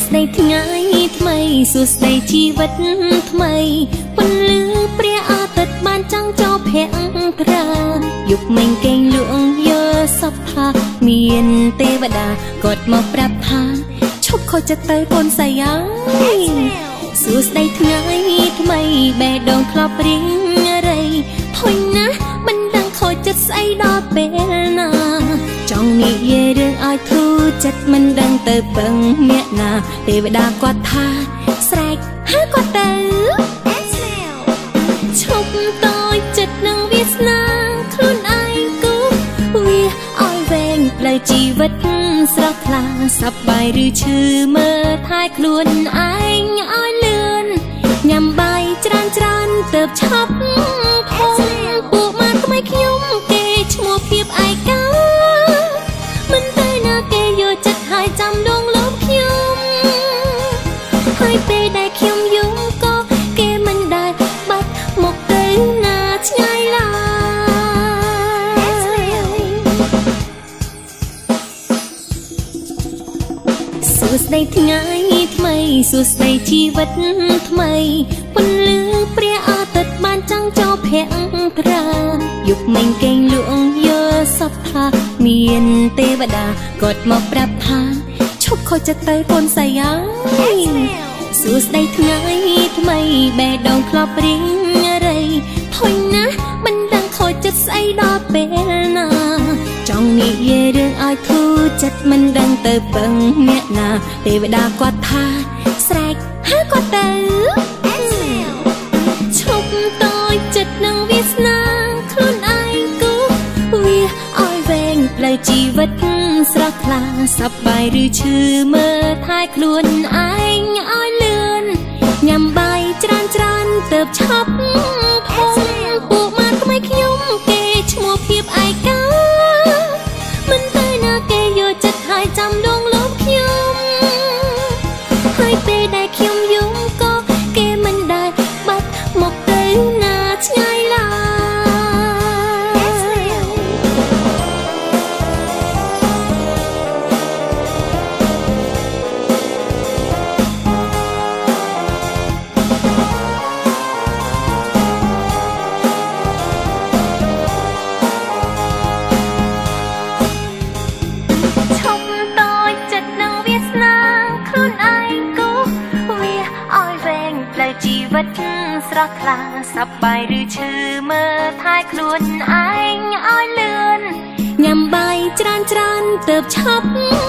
ស្ដីថ្ងៃថ្មីសួស្ដីជីវិតថ្មីពន្លឺព្រះអាទិត្យបានចាំងចោលភក្ត្រាយុគមិញកេងលក់យកសពថាមានទេវតាគាត់មកប្រាប់ថាឈប់ខូចចិត្តទៅកូនស្រីអើយសួស្ដីថ្ងៃថ្មីបេះដូងធ្លាប់រៀងរៃធុញណាស់មិនដឹងខូចចិត្តស្អីដល់ពេលណាចង់និយាយរឿងឲ្យធូរចិត្តមិនដឹងទៅពឹងអ្នកណាទេវតាគាត់ថាស្រែកហើយគាត់ទៅឈប់តូចចិត្តនឹងវាសនាខ្លួនឯងគូវាឲ្យវែងផ្លូវជីវិតស្រស់ថ្លាសប្បាយឬឈឺមើលថែខ្លួនឯងឲ្យលឿនញ៉ាំបាយច្រើនទៅឆាប់ធំពួកម៉ាក់ថ្មីខ្ញុំគេឈ្មោះភាពឯកាមិនទៅណាគេយកចិត្តហើយចាំដងលំខ្ញុំហើយពេលដែលខ្ញុំយំក៏គេមិនដែលបាត់មកទៅណាឆ្ងាយឡើយសួស្ដីថ្ងៃថ្មីសួស្ដីជីវិតថ្មីពន្លឺព្រះអាទិត្យបានចាំងចោលភក្ត្រាយុគមិញកេងលក់យកសពថាមានទេវតាគាត់មកប្រាប់ថាឈប់ខូចចិត្តទៅកូនស្រីអើយសួស្ដីថ្ងៃថ្មីបេះដូងធ្លាប់រៀងរៃធុញណាស់មិនដឹងខូចចិត្តស្អីដល់ពេលណាចង់និយាយរឿងឲ្យធូរចិត្តមិនដឹងទៅពឹងអ្នកណាទេវតាគាត់ថាស្រែកហើយគាត់ទៅឈប់តូចចិត្តនឹងវាសនាខ្លួនឯងគូវាឲ្យវែងផ្លូវជីវិតស្រស់ថ្លាសប្បាយឬឈឺមើលថែខ្លួនឯងឲ្យលឿនញ៉ាំបាយច្រើនទៅឆាប់ធំពួកម៉ាក់ថ្មីខ្ញុំគេឈ្មោះភាពឯកាមិនទៅណាគេយកចិត្តហើយចាំដងលំខ្ញុំហើយពេលដែលខ្ញុំយំក៏គេមិនដែលបាត់មកទៅណាឆ្ងាយឡើយជីវិតស្រស់ថ្លាសប្បាយឬឈឺមើលថែខ្លួនឯងឲ្យលឿនញ៉ាំបាយច្រើនទៅឆាប់